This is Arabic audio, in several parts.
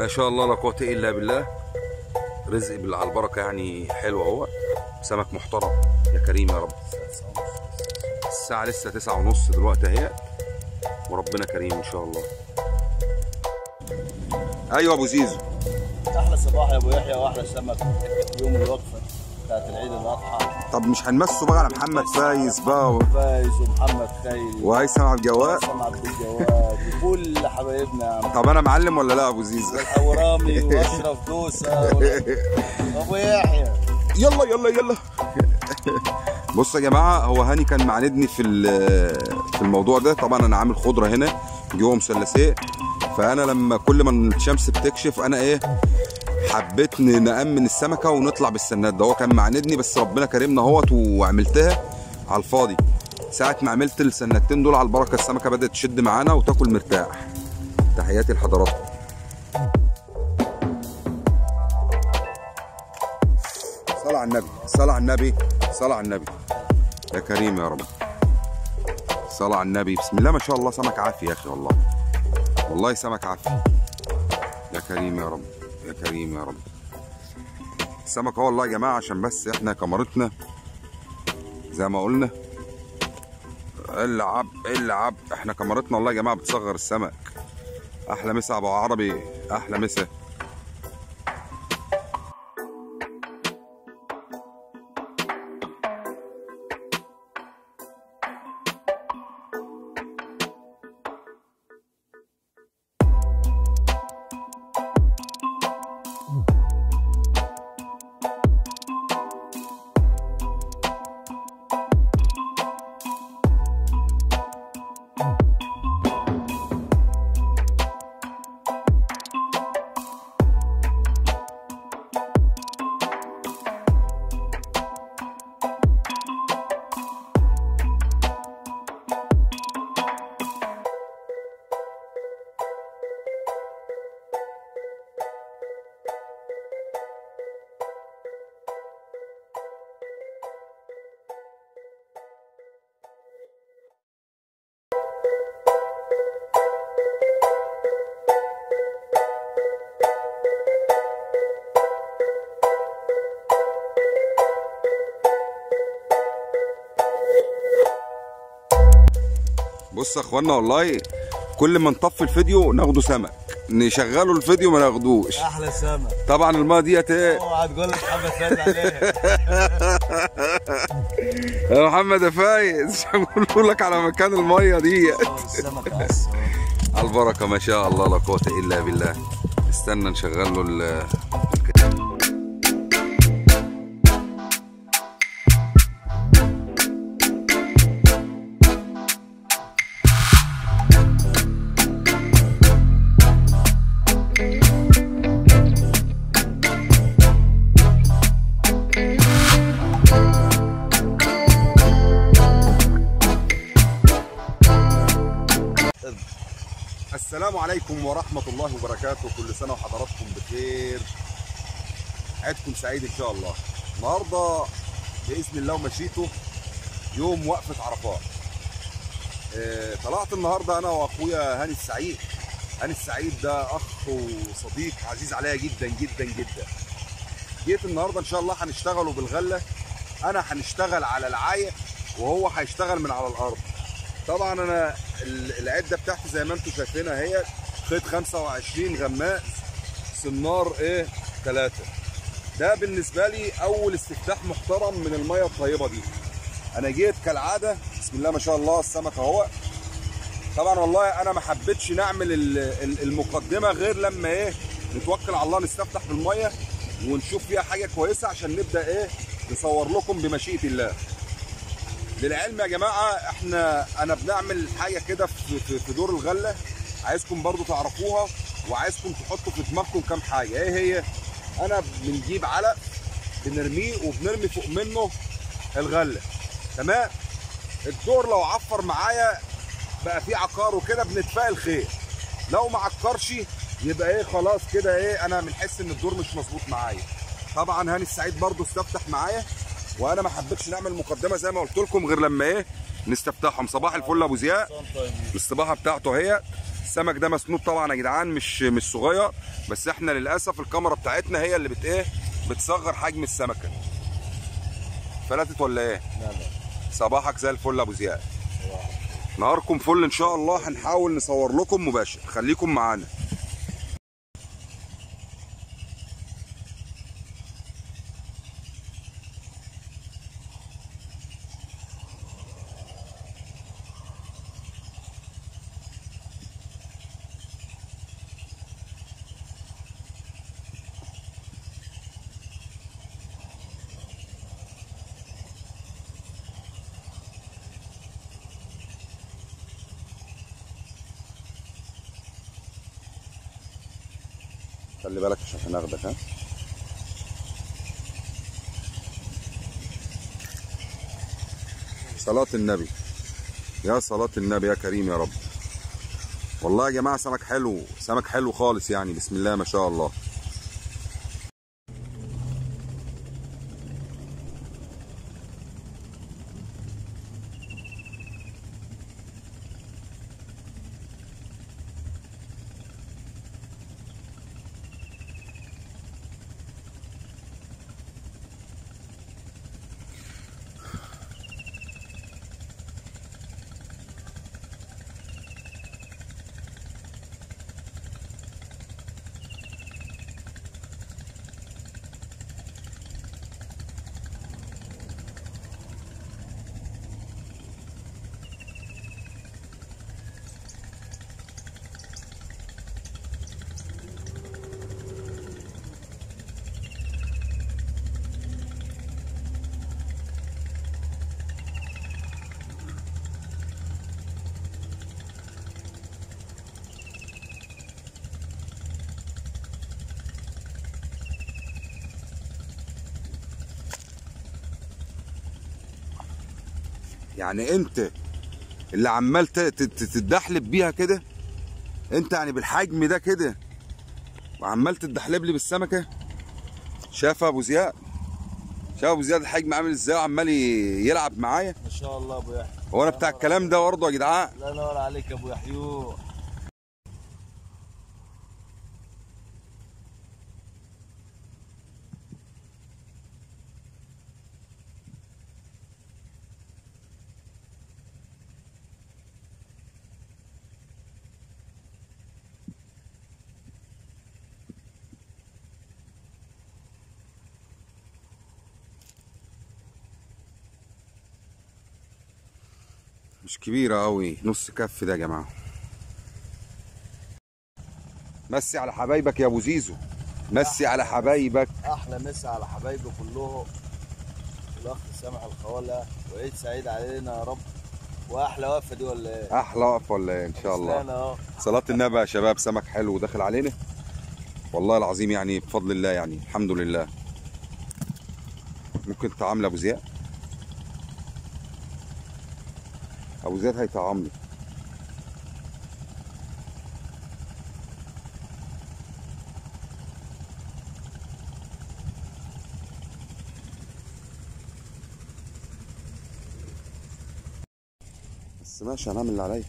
ما شاء الله لا قوة الا بالله. رزق على البركة يعني حلو اهو. سمك محترم يا كريم يا رب. الساعة لسه 9:30 دلوقتي اهي، وربنا كريم ان شاء الله. ايوه ابو زيزو، احلى صباح يا ابو يحيى واحلى سمك يوم الوقفه بتاعت العيد الاضحى. طب مش هنمسوا بقى على محمد فايز بقى فايز ومحمد خيري وهيثم عبد الجواد وكل حبايبنا يا عم. طب انا معلم ولا لا ابو زيزو؟ ورامي واشرف دوسه ابو يحيى. يلا يلا يلا. بصوا يا جماعه، هو هاني كان معاندني في الموضوع ده. طبعا انا عامل خضره هنا جوه مثلثيه، فانا لما كل ما الشمس بتكشف انا حبيت نأمن السمكه ونطلع بالسناد ده. هو كان معاندني بس ربنا كرمنا اهوت وعملتها على الفاضي. ساعه ما عملت السنادتين دول على البركه السمكه بدات تشد معانا وتاكل مرتاح. تحياتي لحضراتكم. صلى على النبي، صلى على النبي، صلى على النبي يا كريم يا رب. صلى على النبي. بسم الله ما شاء الله. سمك عافي يا اخي، والله والله سمك عافي يا كريم يا رب، يا كريم يا رب. السمك اهو والله يا جماعه، عشان بس احنا كاميرتنا زي ما قلنا العب العب. احنا كاميرتنا والله يا جماعه بتصغر السمك. احلى مسا ابو عربي، احلى مسا. بص يا اخوانا، والله كل ما نطفي الفيديو ناخده سمك، نشغله الفيديو ما ناخدوش. احلى سمك. طبعا الميه ديت اوعى تقول لك محمد فايز عليها. يا محمد يا فايز هقول لك على مكان الميه ديت. السمك على البركه ما شاء الله لا قوه الا بالله. استنى نشغل له السلام عليكم ورحمة الله وبركاته. كل سنة وحضراتكم بخير، عيدكم سعيد إن شاء الله. النهاردة بإذن الله ومشيته يوم وقفة عرفات. طلعت النهاردة أنا وأخويا هاني السعيد. هاني السعيد ده أخ وصديق عزيز عليا جدا جدا جدا. جيت النهاردة إن شاء الله هنشتغلوا بالغلة. أنا هنشتغل على العاية وهو هيشتغل من على الأرض. طبعا انا العده بتاعتي زي ما انتم شايفينها هي خيط 25 غماز سنار 3. ده بالنسبه لي اول استفتاح محترم من الميه الطيبه دي. انا جيت كالعاده بسم الله ما شاء الله السمك اهو. طبعا والله انا ما حبيتش نعمل المقدمه غير لما نتوكل على الله، نستفتح بالميه ونشوف فيها حاجه كويسه عشان نبدا نصور لكم بمشيئه الله. للعلم يا جماعه انا بنعمل حاجه كده في دور الغله، عايزكم برضو تعرفوها وعايزكم تحطوا في دماغكم كام حاجه. ايه هي؟ انا بنجيب علق بنرميه وبنرمي فوق منه الغله، تمام؟ الدور لو عفر معايا بقى فيه عقار وكده بنتفائل خير، لو ما عكرش يبقى خلاص كده انا بنحس ان الدور مش مظبوط معايا. طبعا هاني السعيد برضو استفتح معايا، وانا ما حبيتش نعمل مقدمه زي ما قلت لكم غير لما نستفتحهم. صباح الفل ابو زياد. الصباحه بتاعته اهي. السمك ده مسنود طبعا يا جدعان، مش صغير، بس احنا للاسف الكاميرا بتاعتنا هي اللي بتصغر حجم السمكه. فلتت ولا ايه؟ لا. صباحك زي الفل ابو زياد. نهاركم فل ان شاء الله. هنحاول نصور لكم مباشر، خليكم معانا. خلي بالك عشان هناخدك. ها صلاة النبي، يا صلاة النبي يا كريم يا رب. والله يا جماعة سمك حلو، سمك حلو خالص يعني، بسم الله ما شاء الله. يعني انت اللي عمال تتدحلب بيها كده، انت يعني بالحجم ده كده وعمال تتدحلب لي بالسمكه. شاف ابو زياد، شاف ابو زياد الحجم عامل ازاي وعمال يلعب معايا. ما شاء الله ابو يحيى. هو انا بتاع الكلام ده برضه يا جدعان؟ لا ينور عليك يا ابو يحيى. مش كبيره قوي، نص كف ده يا جماعه. مسي على حبايبك يا ابو زيزو، مسي على حبايبك. احلى مسا على حبايبي كلهم. الاخ سامح الخواله، وعيد سعيد علينا يا رب. واحلى وقفه دي ولا ايه؟ احلى وقفه ولا ايه؟ ان شاء الله. اهو صلاة النبي يا شباب. سمك حلو وداخل علينا والله العظيم، يعني بفضل الله، يعني الحمد لله. ممكن تطعم لي ابو زياد؟ ابو زياد هيطعم لي. بس ماشي، هنعمل اللي عليا.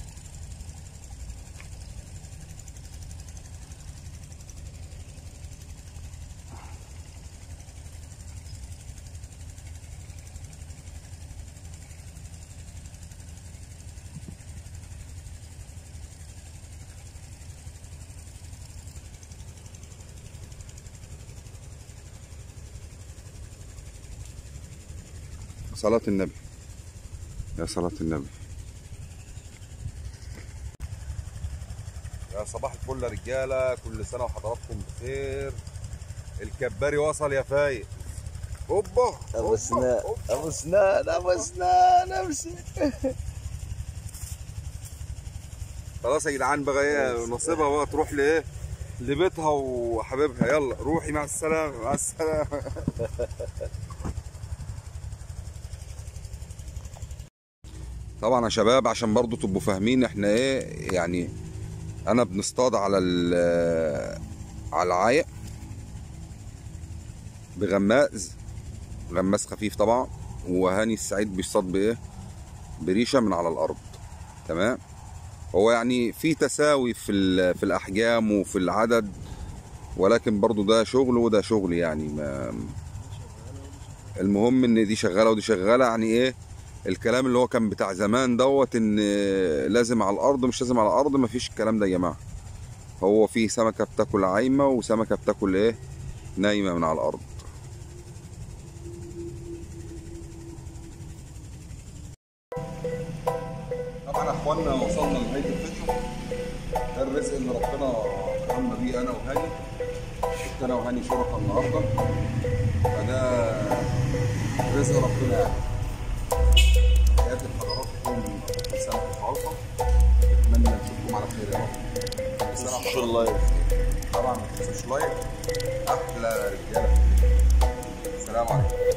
صلاة النبي، يا صلاة النبي. يا صباح الفل يا رجالة، كل سنة وحضراتكم بخير. الكباري وصل يا فايق. اوبا ابو سنان، ابو سنان، ابو سنان، امشي. خلاص يا جدعان بقى، ايه نصيبها بقى تروح لايه؟ لبيتها وحبيبها. يلا روحي، مع السلامة، مع السلامة. طبعا يا شباب عشان برضو تبقوا فاهمين احنا ايه يعني، انا بنصطاد على العايق بغماز، غماز خفيف طبعا. وهاني السعيد بيصطاد بايه؟ بريشه من على الارض. تمام. هو يعني في تساوي في الاحجام وفي العدد، ولكن برضو ده شغل وده شغل يعني. ما المهم ان دي شغاله ودي شغاله. يعني ايه الكلام اللي هو كان بتاع زمان دوت ان لازم على الارض مش لازم على الارض؟ مفيش الكلام ده يا جماعه. هو في سمكه بتاكل عايمه وسمكه بتاكل ايه نايمه من على الارض. طبعا يا اخوانا وصلنا لنهايه الفيديو. ده الرزق اللي ربنا كرمنا بيه انا وهاني. كنت انا وهاني شركاء النهارده، فده رزق ربنا يعني. تحياتي لحضراتكم في سنه الخالصه، اتمنى نشوفكم على خير يا رب. ما تنسوش اللايك. طبعا ما تنسوش لايك. احلى رجاله. السلام عليكم.